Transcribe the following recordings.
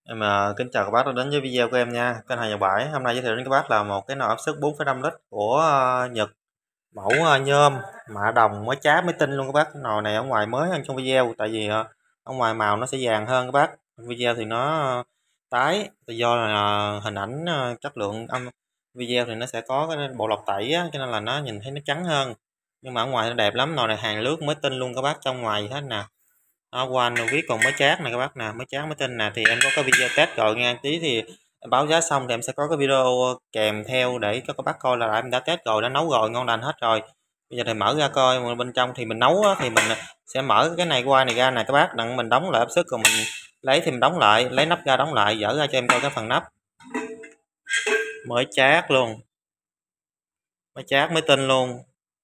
Kính chào các bác đã đến với video của em nha. Kênh Hàng Nhật Bãi hôm nay giới thiệu đến các bác là một cái nồi áp suất 4,5 lít của Nhật, mẫu nhôm mạ đồng mới cháp mới tinh luôn các bác. Cái nồi này ở ngoài mới hơn trong video, tại vì ở ngoài màu nó sẽ vàng hơn các bác. Video thì nó tái do là hình ảnh chất lượng âm video thì nó sẽ có cái bộ lọc tẩy á, cho nên là nó nhìn thấy nó trắng hơn. Nhưng mà ở ngoài nó đẹp lắm, nồi này hàng lướt mới tinh luôn các bác, trong ngoài hết nè. Đó, qua viết còn mới chát này các bác nè, mới chát mới tin nè, thì em có cái video test rồi nha. Tí thì em báo giá xong thì em sẽ có cái video kèm theo để cho các bác coi là em đã test rồi, đã nấu rồi, ngon lành hết rồi. Bây giờ thì mở ra coi, mà bên trong thì mình nấu á, thì mình sẽ mở cái này qua này ra nè các bác, đặng mình đóng lại áp suất, rồi mình lấy thì mình đóng lại, lấy nắp ra đóng lại, dở ra cho em coi cái phần nắp. Mới chát luôn, mới chát mới tin luôn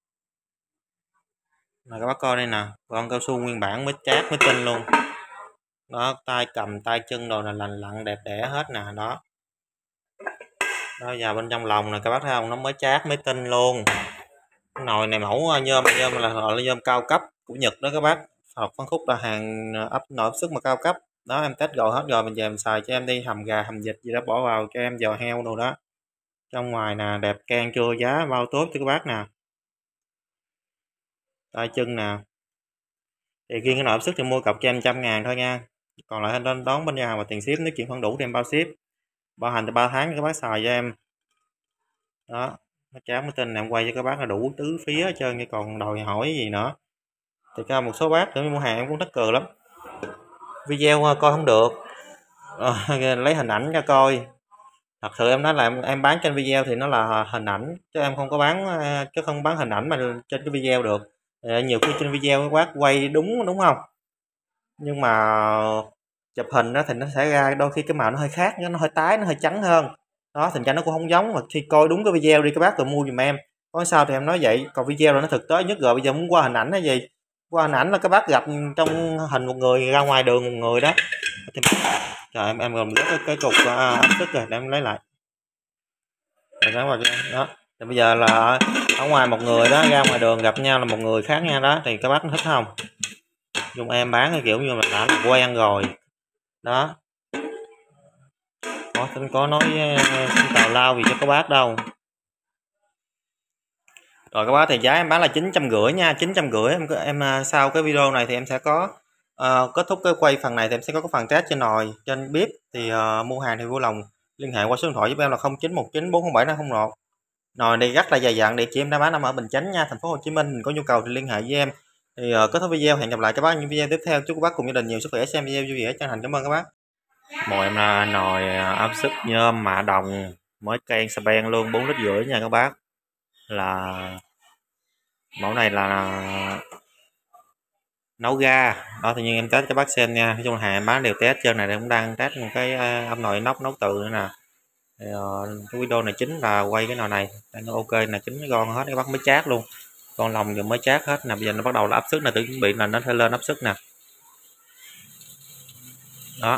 nè các bác coi đây nè, con cao su nguyên bản mới chát mới tinh luôn đó. Tay cầm tay chân đồ là lành lặn đẹp đẽ hết nè. Đó đó, vào bên trong lòng nè các bác thấy không, nó mới chát mới tinh luôn. Cái nồi này mẫu nhôm là nhôm cao cấp của Nhật đó các bác, hợp phân khúc là hàng nồi áp suất mà cao cấp đó. Em test rồi hết rồi, mình về mình xài cho em đi hầm gà hầm vịt gì đó, bỏ vào cho em giò heo đồ đó. Trong ngoài nè đẹp can chua, giá bao tốt cho các bác nè. Tay chân nè, thì riêng cái nồi áp suất thì mua cọc cho em 100.000 thôi nha, còn lại anh đón bên nhà hàng và tiền ship, nếu chuyện không đủ thì em bao ship, bảo hành từ 3 tháng cho các bác xài cho em. Đó, nó cháo mới tin em quay cho các bác là đủ tứ phía hết trơn, như còn đòi hỏi gì nữa thì có một số bác nữa mua hàng em cũng thất cười lắm, video coi không được lấy hình ảnh cho coi. Thật sự em nói là em bán trên video thì nó là hình ảnh, chứ em không có bán chứ không bán hình ảnh mà trên cái video được. Nhiều khi trên video các bác quay đúng không, nhưng mà chụp hình đó thì nó sẽ ra đôi khi cái màu nó hơi khác, nó hơi tái, nó hơi trắng hơn đó, thành ra nó cũng không giống. Mà khi coi đúng cái video đi các bác rồi mua giùm em, có sao thì em nói vậy, còn video là nó thực tế nhất rồi. Bây giờ muốn qua hình ảnh hay gì, qua hình ảnh là các bác gặp trong hình một người ra ngoài đường một người đó thì... Trời, em gồm rất cái cục áp suất rồi để em lấy lại rồi đó. Thì bây giờ là ở ngoài một người đó, ra ngoài đường gặp nhau là một người khác nha đó, thì các bác thích không, dùng em bán cái kiểu như là đã quen rồi đó, có nói tào lao gì cho các bác đâu. Rồi các bác, thì giá em bán là 950 nha, 950. Em sau cái video này thì em sẽ có kết thúc cái quay phần này thì em sẽ có cái phần test trên nồi trên bếp. Thì mua hàng thì vui lòng liên hệ qua số điện thoại giúp em là 0919407501. Nồi này rất là dài dặn, địa chỉ em đã bán nằm ở Bình Chánh nha, thành phố Hồ Chí Minh. Có nhu cầu thì liên hệ với em. Thì kết thúc video, hẹn gặp lại các bác những video tiếp theo. Chúc các bác cùng gia đình nhiều sức khỏe, xem video vui vẻ, chân thành cảm ơn các bác. Mồi em là nồi áp suất nhôm mạ đồng mới can xà beng luôn, 4,5 lít nha các bác. Là mẫu này là nấu ga đó, thì nhưng em test cho bác xem nha. Nói chung là hàng em bán đều test trên này, cũng đang test một cái âm nồi nóc nấu từ nữa nè. Thì, cái video này chính là quay cái nồi này đang ok nè, chính con hết các bác, mới chát luôn, con lòng vừa mới chát hết nè. Bây giờ nó bắt đầu là áp suất, là tự chuẩn bị là nó sẽ lên áp suất nè. Đó,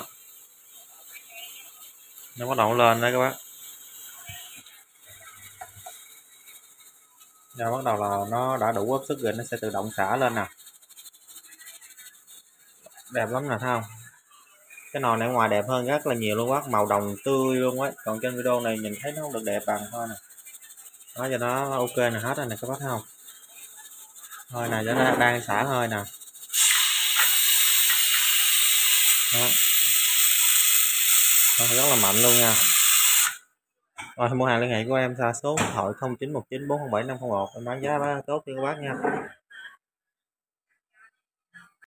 nó bắt đầu lên đấy các bác. Giờ bắt đầu là nó đã đủ áp suất rồi, nó sẽ tự động xả lên nè, đẹp lắm nè, thấy không? Cái nồi này ngoài đẹp hơn rất là nhiều luôn bác, màu đồng tươi luôn á, còn trên video này nhìn thấy nó không được đẹp bằng thôi nè. Đó, cho nó ok nè, hết rồi nè các bác thấy không? Thôi nè, nó đang xả hơi nè. Đó. Đó, rất là mạnh luôn nha. Rồi mua hàng liên hệ của em, số điện thoại 0919407501, em bán giá tốt cho các bác nha.